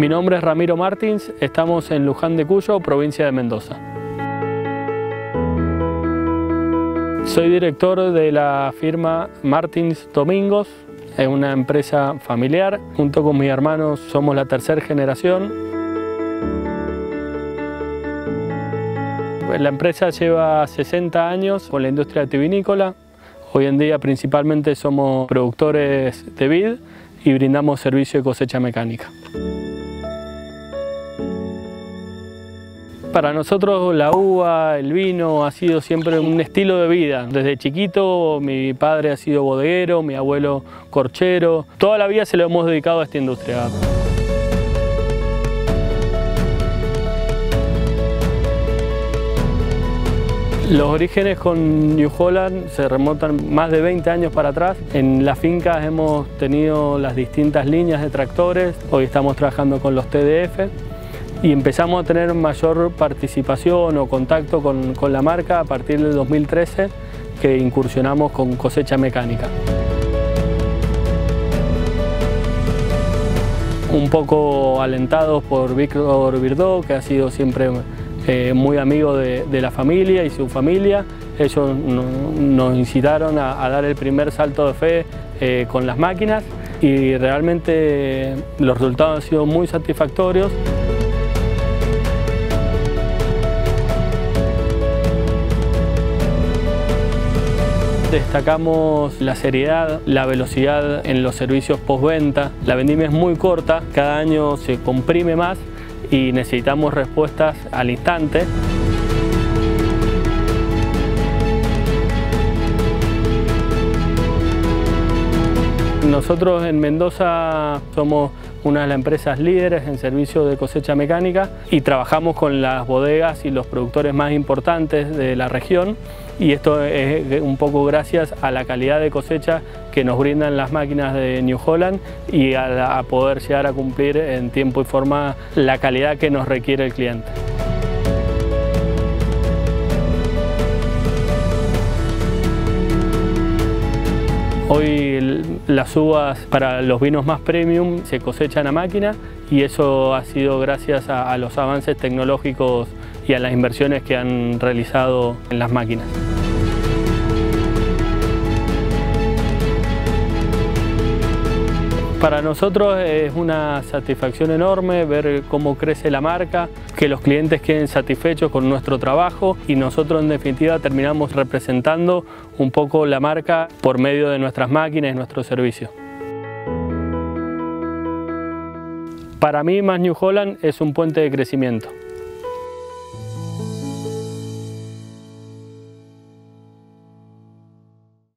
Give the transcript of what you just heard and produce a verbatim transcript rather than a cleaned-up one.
Mi nombre es Ramiro Martins, estamos en Luján de Cuyo, provincia de Mendoza. Soy director de la firma Martins Domingos, es una empresa familiar. Junto con mis hermanos somos la tercera generación. La empresa lleva sesenta años con la industria vitivinícola. Hoy en día principalmente somos productores de vid y brindamos servicio de cosecha mecánica. Para nosotros la uva, el vino ha sido siempre un estilo de vida. Desde chiquito mi padre ha sido bodeguero, mi abuelo corchero. Toda la vida se lo hemos dedicado a esta industria. Los orígenes con New Holland se remontan más de veinte años para atrás. En las fincas hemos tenido las distintas líneas de tractores. Hoy estamos trabajando con los T D F. Y empezamos a tener mayor participación o contacto con, con la marca a partir del dos mil trece, que incursionamos con cosecha mecánica. Un poco alentados por Víctor Virdó, que ha sido siempre eh, muy amigo de, de la familia y su familia. Ellos no, nos incitaron a, a dar el primer salto de fe eh, con las máquinas y realmente los resultados han sido muy satisfactorios. Destacamos la seriedad, la velocidad en los servicios postventa. La vendimia es muy corta, cada año se comprime más y necesitamos respuestas al instante. Nosotros en Mendoza somos una de las empresas líderes en servicio de cosecha mecánica y trabajamos con las bodegas y los productores más importantes de la región, y esto es un poco gracias a la calidad de cosecha que nos brindan las máquinas de New Holland y a, a poder llegar a cumplir en tiempo y forma la calidad que nos requiere el cliente. Hoy las uvas para los vinos más premium se cosechan a máquina y eso ha sido gracias a, a los avances tecnológicos y a las inversiones que han realizado en las máquinas. Para nosotros es una satisfacción enorme ver cómo crece la marca, que los clientes queden satisfechos con nuestro trabajo y nosotros en definitiva terminamos representando un poco la marca por medio de nuestras máquinas y nuestro servicio. Para mí, más New Holland es un puente de crecimiento.